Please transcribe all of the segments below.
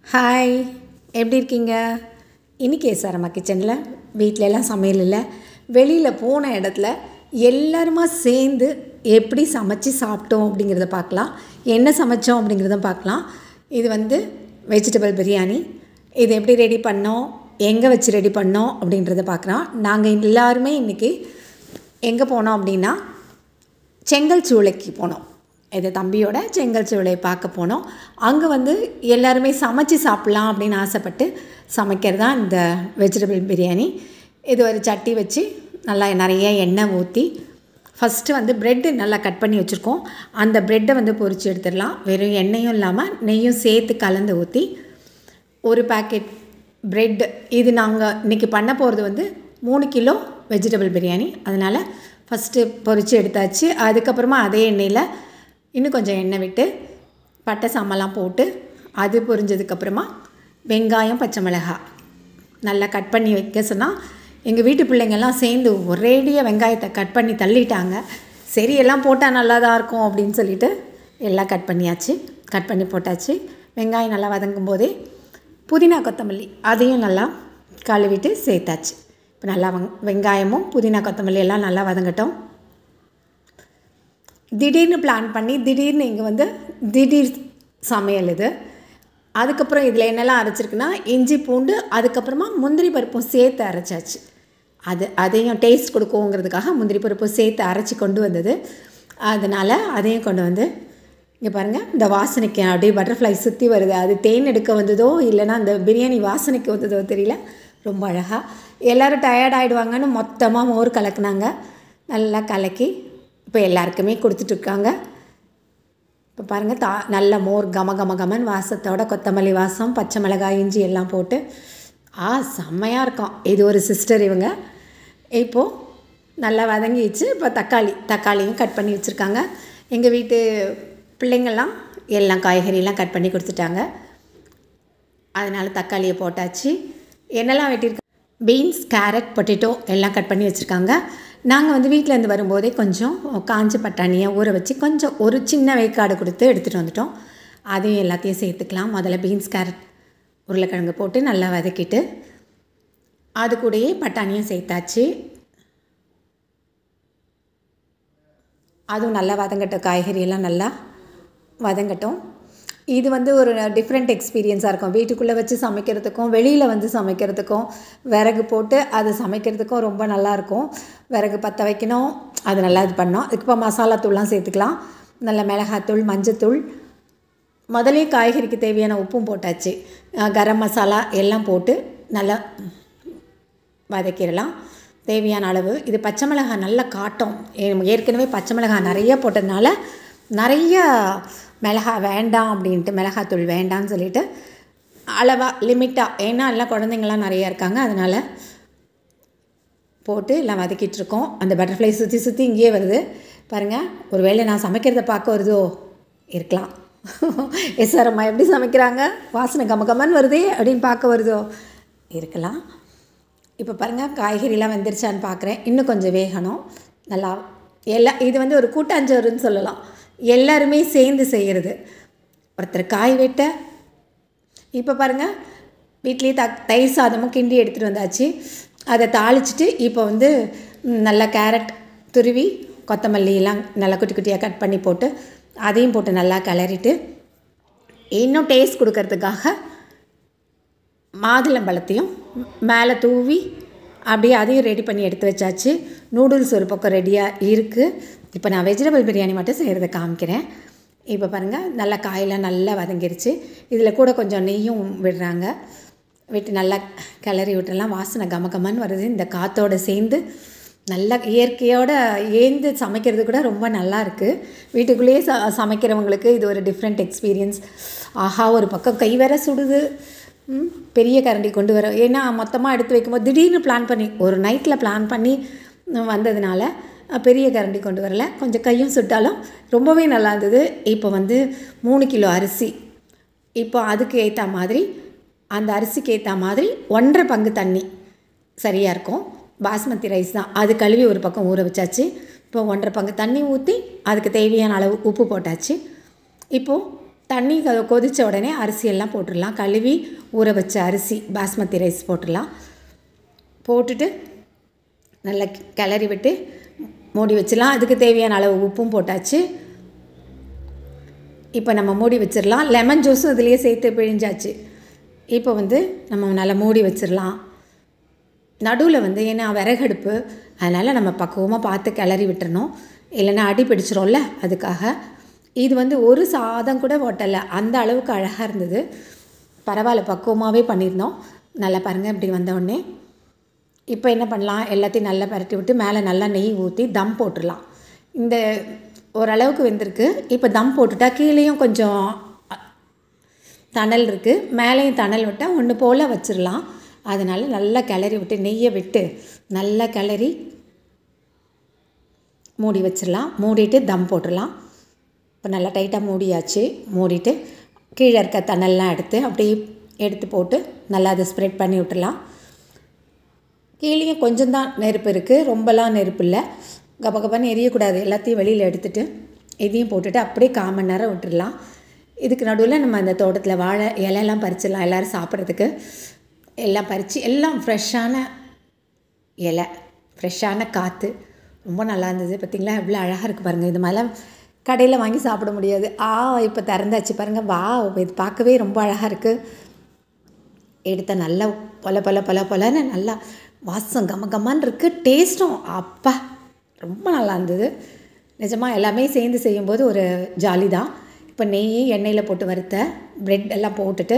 Hi, எப்படி இருக்கீங்க? இன்றைக்கி எஸ்ஆர்எம்மா கிச்சனில் வீட்டிலலாம் சமையல் இல்லை, வெளியில் போன இடத்துல எல்லாருமா சேர்ந்து எப்படி சமைச்சு சாப்பிட்டோம் அப்படிங்கிறத பார்க்கலாம். என்ன சமைச்சோம் அப்படிங்கிறத பார்க்கலாம். இது வெஜிடபிள் பிரியாணி. இது எப்படி ரெடி பண்ணோம், எங்கே வச்சு ரெடி பண்ணோம் அப்படின்றத பார்க்குறோம். நாங்கள் எல்லாருமே இன்றைக்கி எங்கே போனோம் அப்படின்னா செங்கல்சூளைக்கு போனோம். இது தம்பியோட செங்கல்சூளை பார்க்க போனோம். அங்கே எல்லாருமே சமைச்சு சாப்பிட்லாம் அப்படின்னு ஆசைப்பட்டு சமைக்கிறது தான் இந்த வெஜிடபிள் பிரியாணி. இது ஒரு சட்டி வச்சு நல்லா நிறைய எண்ணெய் ஊற்றி ஃபஸ்ட்டு ப்ரெட்டு நல்லா கட் பண்ணி வச்சுருக்கோம். அந்த ப்ரெட்டை பொரித்து எடுத்துடலாம். வெறும் எண்ணெயும் இல்லாமல் நெய்யும் சேர்த்து கலந்து ஊற்றி ஒரு பேக்கெட் ப்ரெட். இது நாங்கள் இன்றைக்கி பண்ண போகிறது 3 கிலோ வெஜிடபிள் பிரியாணி. அதனால் ஃபஸ்ட்டு பொரித்து எடுத்தாச்சு. அதுக்கப்புறமா அதே எண்ணெயில் இன்னும் கொஞ்சம் எண்ணெய் விட்டு பட்டை சாமான்லாம் போட்டு அது பொரிஞ்சதுக்கப்புறமா வெங்காயம், பச்சை மிளகாய் நல்லா கட் பண்ணி வைக்க சொன்னால் எங்கள் வீட்டு பிள்ளைங்கள்லாம் சேர்ந்து ஒரேடியாக வெங்காயத்தை கட் பண்ணி தள்ளிட்டாங்க. சரி, எல்லாம் போட்டால் நல்லா தான் இருக்கும் அப்படின்னு சொல்லிட்டு எல்லாம் கட் பண்ணி போட்டாச்சு. வெங்காயம் நல்லா வதங்கும் போதே புதினா, கொத்தமல்லி அதையும் நல்லா கழுவிட்டு சேர்த்தாச்சு. இப்போ நல்லா வெங்காயமும் புதினா, கொத்தமல்லி எல்லாம் நல்லா வதங்கட்டும். திடீர்னு பிளான் பண்ணி திடீர்னு இங்கே திடீர் சமையல் இது. அதுக்கப்புறம் இதில் என்னெல்லாம் அரைச்சிருக்குன்னா இஞ்சி, பூண்டு, அதுக்கப்புறமா முந்திரி பருப்பும் சேர்த்து அரைச்சாச்சு. அதையும் டேஸ்ட் கொடுக்குங்கிறதுக்காக முந்திரி பருப்பும் சேர்த்து அரைச்சி கொண்டு வந்தது. அதனால் அதையும் கொண்டு இங்கே பாருங்கள், இந்த வாசனைக்கு அப்படியே பட்டர்ஃப்ளை சுற்றி வருது. அது தேன் எடுக்க வந்ததோ இல்லைனா அந்த பிரியாணி வாசனைக்கு வந்ததோ தெரியல. ரொம்ப அழகாக எல்லோரும் டயர்ட் ஆகிடுவாங்கன்னு மொத்தமாக மோர் கலக்குனாங்க. நல்லா கலக்கி இப்போ எல்லாருக்குமே கொடுத்துட்ருக்காங்க. இப்போ பாருங்கள், நல்ல மோர் கமன் வாசத்தோட கொத்தமல்லி வாசம், பச்சை மிளகாய், இஞ்சி எல்லாம் போட்டு செம்மையாக இருக்கும். இது ஒரு சிஸ்டர் இவங்க. இப்போது நல்லா வதங்கிச்சு. இப்போ தக்காளியும் கட் பண்ணி வச்சுருக்காங்க. எங்கள் வீட்டு பிள்ளைங்கள்லாம் எல்லாம் காய்கறியெல்லாம் கட் பண்ணி கொடுத்துட்டாங்க. அதனால் தக்காளியை போட்டாச்சு. என்னெல்லாம் வெட்டியிருக்காங்க, பீன்ஸ், கேரட், பொட்டேட்டோ எல்லாம் கட் பண்ணி வச்சுருக்காங்க. நாங்கள் வீட்டிலேருந்து வரும்போதே கொஞ்சம் காஞ்ச பட்டாணியை ஊற வச்சு கொஞ்சம் ஒரு சின்ன வேக்காடு கொடுத்து எடுத்துகிட்டு வந்துட்டோம். அதையும் எல்லாத்தையும் சேர்த்துக்கலாம். முதல்ல பீன்ஸ், கேரட், உருளைக்கிழங்கு போட்டு நல்லா வதக்கிட்டு அது கூடயே பட்டாணியும் சேர்த்தாச்சு. அதுவும் நல்லா வதங்கட்டும், காய்கறியெல்லாம் நல்லா வதங்கட்டும். இது ஒரு டிஃப்ரெண்ட் எக்ஸ்பீரியன்ஸாக இருக்கும். வீட்டுக்குள்ளே வச்சு சமைக்கிறதுக்கும் வெளியில் சமைக்கிறதுக்கும் விறகு போட்டு அது சமைக்கிறதுக்கும் ரொம்ப நல்லாயிருக்கும். விறகு பற்ற வைக்கணும், அது நல்லா இது பண்ணோம். அதுக்கு இப்போ மசாலா தூள்லாம் சேர்த்துக்கலாம். நல்ல மிளகாத்தூள், மஞ்சத்தூள், முதலே காய்கறிக்கு தேவையான உப்பும் போட்டாச்சு. கரம் மசாலா எல்லாம் போட்டு நல்லா வதக்கிடலாம் தேவையான அளவு. இது பச்சை மிளகாய் நல்லா காட்டும். ஏற்கனவே பச்சை மிளகாய் நிறைய போட்டதுனால நிறைய மிளகாய் வேண்டாம் அப்படின்ட்டு, மிளகாத்தூள் வேண்டாம்னு சொல்லிவிட்டு அளவாக லிமிட்டாக, ஏன்னா எல்லாம் குழந்தைங்கள்லாம் நிறையா இருக்காங்க, அதனால் போட்டு எல்லாம் வதக்கிட்டுருக்கோம். அந்த பட்டர்ஃப்ளை சுற்றி இங்கேயே வருது பாருங்கள். ஒரு வேளை நான் சமைக்கிறத பார்க்க வருதோ இருக்கலாம். எஸ்ஆர்எம்மா எப்படி சமைக்கிறாங்க, வாசனை கமகமன்னு வருதே அப்படின்னு பார்க்க வருதோ இருக்கலாம். இப்போ பாருங்கள், காய்கறிலாம் வெந்துருச்சான்னு பார்க்குறேன். இன்னும் கொஞ்சம் வேகணும் நல்லா. இது ஒரு கூட்டாஞ்சோறுன்னு சொல்லலாம். எல்லாருமே சேர்ந்து செய்கிறது. ஒருத்தர் காய் வெட்ட. இப்போ பாருங்கள், வீட்லேயே தயிர் சாதமும் கிண்டி எடுத்துகிட்டு வந்தாச்சு. அதை தாளிச்சிட்டு இப்போ நல்லா கேரட் துருவி, கொத்தமல்லியெல்லாம் நல்லா குட்டி குட்டியாக கட் பண்ணி போட்டு அதையும் போட்டு நல்லா கிளறிட்டு இன்னும் டேஸ்ட் கொடுக்கறதுக்காக மாதுளம்பழத்தையும் மேலே தூவி அப்படியே அதையும் ரெடி பண்ணி எடுத்து வச்சாச்சு. நூடுல்ஸ் ஒரு பக்கம் ரெடியாக இருக்குது. இப்போ நான் வெஜிடபிள் பிரியாணி மட்டும் செய்கிறத காமிக்கிறேன். இப்போ பாருங்கள், நல்லா காயெல்லாம் நல்லா வதங்கிருச்சு. இதில் கூட கொஞ்சம் நெய்யும் விடுறாங்க. விட்டு நல்லா கிளறி விட்டுறலாம். வாசனை கமகமன்னு வருது. இந்த காற்றோடு சேர்ந்து நல்லா இயற்கையோடு ஏந்து சமைக்கிறது கூட ரொம்ப நல்லா இருக்குது. வீட்டுக்குள்ளேயே சமைக்கிறவங்களுக்கு இது ஒரு டிஃப்ரெண்ட் எக்ஸ்பீரியன்ஸ். ஆஹா, ஒரு பக்கம் கை வேற சுடுது. பெரிய கரண்டி கொண்டு வர, ஏன்னா மொத்தமாக எடுத்து வைக்கும்போது திடீர்னு பிளான் பண்ணி ஒரு நைட்டில் பிளான் பண்ணி வந்ததுனால பெரிய கரண்டி கொண்டு வரல. கொஞ்சம் கையும் சுட்டாலும் ரொம்பவே நல்லா இருந்தது. இப்போ 3 கிலோ அரிசி. இப்போ அதுக்கு ஏற்ற மாதிரி, அந்த அரிசிக்கு ஏற்ற மாதிரி 1.5 பங்கு தண்ணி சரியாக இருக்கும். பாஸ்மதி ரைஸ் தான், அது கழுவி ஒரு பக்கம் ஊற வச்சாச்சு. இப்போ 1.5 பங்கு தண்ணி ஊற்றி அதுக்கு தேவையான அளவு உப்பு போட்டாச்சு. இப்போது தண்ணி கொதித்த உடனே அரிசியெல்லாம் போட்டுடலாம். கழுவி ஊற வச்ச அரிசி பாஸ்மதி ரைஸ் போட்டுடலாம். போட்டுட்டு நல்லா கிளறி விட்டு மூடி வச்சிடலாம். அதுக்கு தேவையான அளவு உப்பும் போட்டாச்சு. இப்போ நம்ம மூடி வச்சிடலாம். லெமன் ஜூஸும் இதுலேயே சேர்த்து பிழிஞ்சாச்சு. இப்போ நம்ம நல்லா மூடி வச்சிடலாம். நடுவில் ஏன்னா விறகடுப்பு, அதனால் நம்ம பக்குவமாக பார்த்து கிளறி விட்டுறணும், இல்லைன்னா அடி பிடிச்சிரோம்ல, அதுக்காக. இது ஒரு சாதம் கூட ஓட்டலை, அந்த அளவுக்கு அழகாக இருந்தது. பரவாயில்ல, பக்குவமாகவே பண்ணியிருந்தோம். நல்லா பாருங்கள் இப்படி வந்தோடனே. இப்போ என்ன பண்ணலாம், எல்லாத்தையும் நல்லா பரட்டி விட்டு மேலே நல்லா நெய் ஊற்றி தம் போட்டுடலாம். இந்த ஓரளவுக்கு வெந்திருக்கு. இப்போ தம் போட்டுட்டா கீழேயும் கொஞ்சம் தணல் இருக்குது, மேலேயும் தணல் விட்டால் ஒன்று போல் வச்சிடலாம். அதனால் நல்லா கிளறி விட்டு நெய்யை விட்டு நல்லா கிளறி மூடி வச்சிடலாம். மூடிட்டு தம் போட்டுடலாம். இப்போ நல்லா டைட்டாக மூடியாச்சு. மூடிட்டு கீழே இருக்க தணல்லாம் அப்படியே எடுத்து போட்டு நல்லா அதை ஸ்ப்ரெட் பண்ணி விட்டுடலாம். கீழே கொஞ்சம் தான் நெருப்பு இருக்குது, ரொம்பலாம் நெருப்பு இல்லை. கபகபன்னு எரியக்கூடாது. எல்லாத்தையும் வெளியில் எடுத்துகிட்டு இதையும் போட்டுட்டு அப்படியே 1/4 மணி நேரம் விட்டுடலாம். இதுக்கு நடுவில் நம்ம அந்த தோட்டத்தில் வாழை இலையெல்லாம் பறிச்சிடலாம். எல்லோரும் சாப்பிட்றதுக்கு எல்லாம் பறித்து, எல்லாம் ஃப்ரெஷ்ஷான இலை, ஃப்ரெஷ்ஷான காற்று, ரொம்ப நல்லா இருந்தது. பார்த்திங்களா எவ்வளோ அழகாக இருக்குது பாருங்கள். இது மாதிரிலாம் கடையில் வாங்கி சாப்பிட முடியாது. இப்போ திறந்தாச்சு பாருங்கள். இது பார்க்கவே ரொம்ப அழகாக இருக்குது. எடுத்த நல்லா பொல நல்லா வாசம் கமகமான்னு இருக்குது. டேஸ்ட்டும் அப்பா ரொம்ப நல்லா இருந்தது. நிஜமாக எல்லாமே சேர்ந்து செய்யும்போது ஒரு ஜாலி தான். இப்போ நெய் எண்ணெயில் போட்டு வறுத்த ப்ரெட் எல்லாம் போட்டுட்டு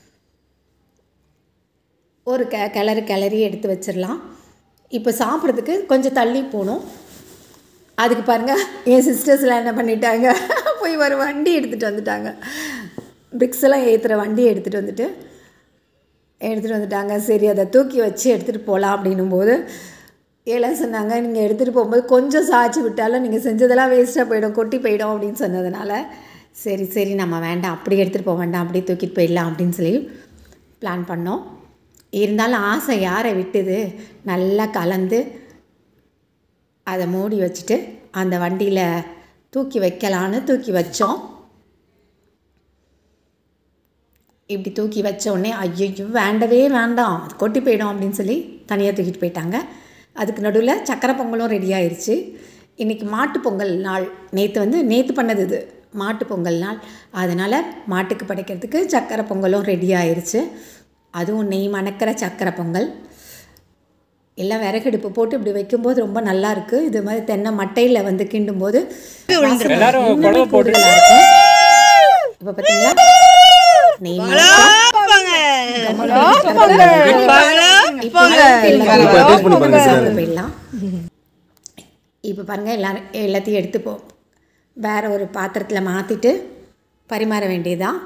ஒரு கிளறி எடுத்து வச்சிடலாம். இப்போ சாப்பிட்றதுக்கு கொஞ்சம் தள்ளி போகணும். அதுக்கு பாருங்கள் என் சிஸ்டர்ஸ்லாம் என்ன பண்ணிட்டாங்க, போய் ஒரு வண்டி எடுத்துகிட்டு வந்துட்டாங்க. பிரிக்ஸ் எல்லாம் ஏற்றுற வண்டியை எடுத்துகிட்டு வந்துட்டாங்க. சரி, அதை தூக்கி வச்சு எடுத்துகிட்டு போகலாம் அப்படின்னும்போது எல்லாம் சொன்னாங்க, நீங்கள் எடுத்துகிட்டு போகும்போது கொஞ்சம் சாய்ச்சி விட்டாலும் நீங்கள் செஞ்சதெல்லாம் வேஸ்ட்டாக போயிடும், கொட்டி போயிடும் அப்படின்னு சொன்னதுனால சரி நம்ம வேண்டாம், அப்படி எடுத்துகிட்டு போக வேண்டாம், அப்படியே தூக்கிட்டு போயிடலாம் அப்படின்னு சொல்லி பிளான் பண்ணோம். இருந்தாலும் ஆசை யாரை விட்டுது, நல்லா கலந்து அதை மூடி வச்சுட்டு அந்த வண்டியில் தூக்கி வைக்கலான்னு தூக்கி வச்சோம். இப்படி தூக்கி வச்சோடனே ஐயோ வேண்டவே வேண்டாம், அது கொட்டி போயிடும் அப்படின்னு சொல்லி தனியாக தூக்கிட்டு போயிட்டாங்க. அதுக்கு நடுவில் சக்கரை பொங்கலும் ரெடி ஆயிடுச்சு. இன்றைக்கி மாட்டுப்பொங்கல் நாள். நேற்று பண்ணது இது மாட்டுப்பொங்கல் நாள். அதனால் மாட்டுக்கு படைக்கிறதுக்கு சக்கரை பொங்கலும் ரெடி ஆயிடுச்சு. அதுவும் நெய் மணக்கிற சக்கரை பொங்கல். எல்லாம் விறகடுப்பு போட்டு இப்படி வைக்கும்போது ரொம்ப நல்லா இருக்குது. இது மாதிரி தென்னை மட்டையில் கிண்டும்போது கூடுதலாக இருக்கும். இப்போ பார்த்தீங்களா நெய் போயிடலாம். இப்போ பாருங்கள் எல்லாத்தையும் எடுத்து வேறு ஒரு பாத்திரத்தில் மாற்றிட்டு பரிமாற வேண்டியதுதான்.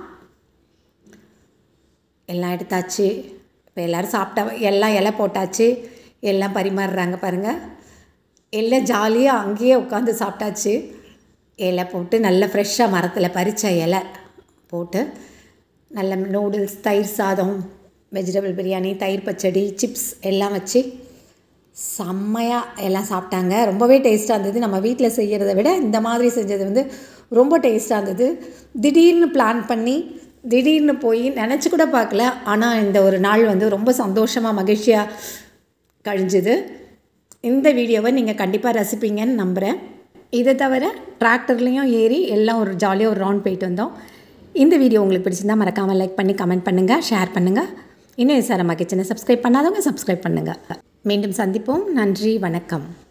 எல்லாம் எடுத்தாச்சு. இப்போ எல்லோரும் சாப்பிட்டா எல்லாம் இலை போட்டாச்சு, எல்லாம் பரிமாறுறாங்க பாருங்கள். எல்லாம் ஜாலியாக அங்கேயே உட்காந்து சாப்பிட்டாச்சு. இலை போட்டு நல்ல ஃப்ரெஷ்ஷாக மரத்தில் பறித்த இலை போட்டு நல்ல நூடுல்ஸ், தயிர் சாதம், வெஜிடபிள் பிரியாணி, தயிர் பச்சடி, சிப்ஸ் எல்லாம் வச்சு செம்மையாக எல்லாம் சாப்பிட்டாங்க. ரொம்பவே டேஸ்ட்டாக இருந்தது. நம்ம வீட்டில் செய்கிறத விட இந்த மாதிரி செஞ்சது ரொம்ப டேஸ்ட்டாக இருந்தது. திடீர்னு பிளான் பண்ணி திடீர்னு போய் நினச்சி கூட பார்க்கல. ஆனால் இந்த ஒரு நாள் ரொம்ப சந்தோஷமாக மகிழ்ச்சியாக கழிஞ்சுது. இந்த வீடியோவை நீங்கள் கண்டிப்பாக ரசிப்பீங்கன்னு நம்புகிறேன். இதை தவிர டிராக்டர்லேயும் ஏறி எல்லாம் ஒரு ஜாலியாக ஒரு ரவுண்ட் போயிட்டு வந்தோம். இந்த வீடியோ உங்களுக்கு பிடிச்சிருந்தா மறக்காமல் லைக் பண்ணி கமெண்ட் பண்ணுங்கள், ஷேர் பண்ணுங்கள். இன்னும் எஸ்ஆர்எம்மா கிச்சனை சப்ஸ்கிரைப் பண்ணாதவங்க சப்ஸ்கிரைப் பண்ணுங்கள். மீண்டும் சந்திப்போம். நன்றி, வணக்கம்.